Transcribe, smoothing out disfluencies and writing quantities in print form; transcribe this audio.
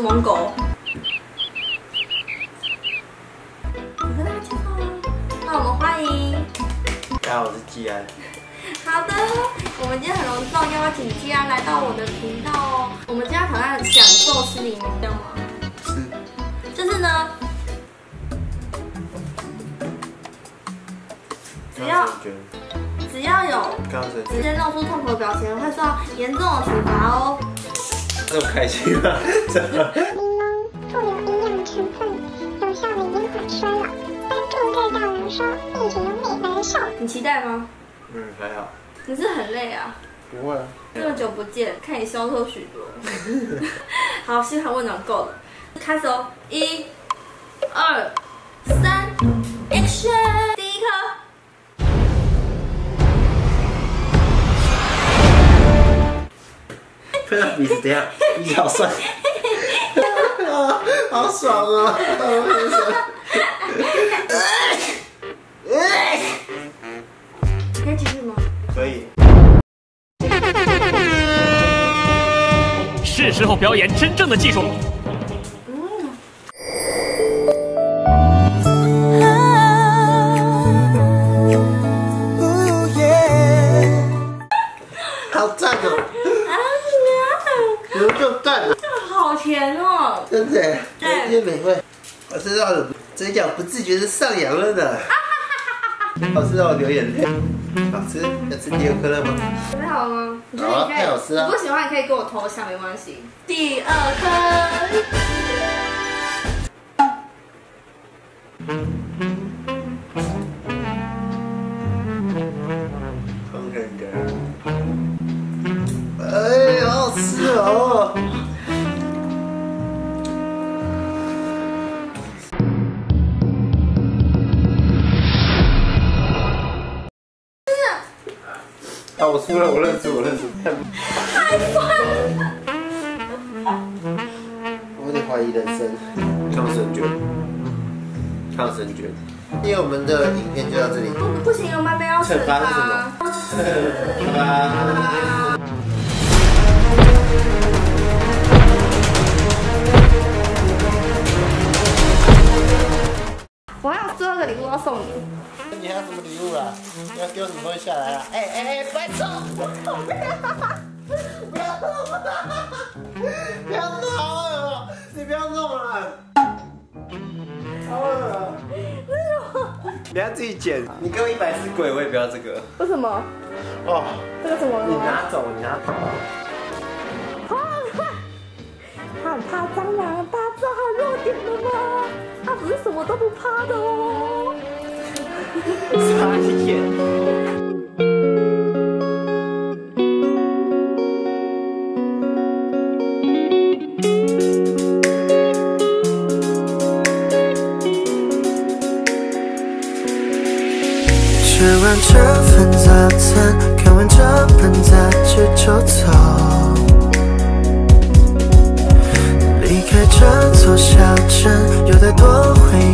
猛狗。我跟大家介绍啊，那我们欢迎。 大家好，我是季安。 好的，我们今天很隆重邀请季安来到我的频道哦。我们今天要挑战享受吃柠檬，这样吗？ 是。 就是呢，只要有直接露出痛苦的表情，会受到严重的处罚哦。 这么开心啊！怎么？ 柠檬富有营养成分，有效的延缓衰老，帮助对大人说并且有美白效。 你期待吗？ 还好。 你是很累啊？ 不会啊。 这么久不见，看你消瘦许多。好，心寒问暖够了，开始哦！1、2、3 ，Action！ 第一颗。 喷到鼻子，等一下，鼻子好酸，啊，好爽啊！ 可以继续吗？ 可以。 是时候表演真正的技术。 好赞哦！怎么这么赞啊？ 这个好甜哦！ 真的，对，越美味。我吃到嘴角不自觉的上扬了呢。好吃到我流眼泪。好吃，要吃第二颗了吗？ 准备好了吗？你觉得好啊， 你可以？ 太好吃了。 你不喜欢你可以跟我投降，没关系。第二颗。 空人的。哎，好好吃哦！啊，我输了，我认输。 太酸了！ 我有点怀疑人生。抗生菌。今天我们的影片就到这里。 不行，我们还没有惩罚。 惩罚是什么？ 我还有最后一个礼物要送你。 你还有什么礼物啊？你要给我什么东西下来啊？不要动！不要动！不要弄，好恶哦！你不要弄了，好恶哦！等下自己剪。你给我100只鬼，我也不要这个。 为什么？ 哦， 这个怎么了？ 你拿走。 他很怕蟑螂，大家知道他的弱点了吗？他不是什么都不怕的哦。 差一点。 吃完这份早餐，看完这本杂志就走。离开这座小镇，又再多回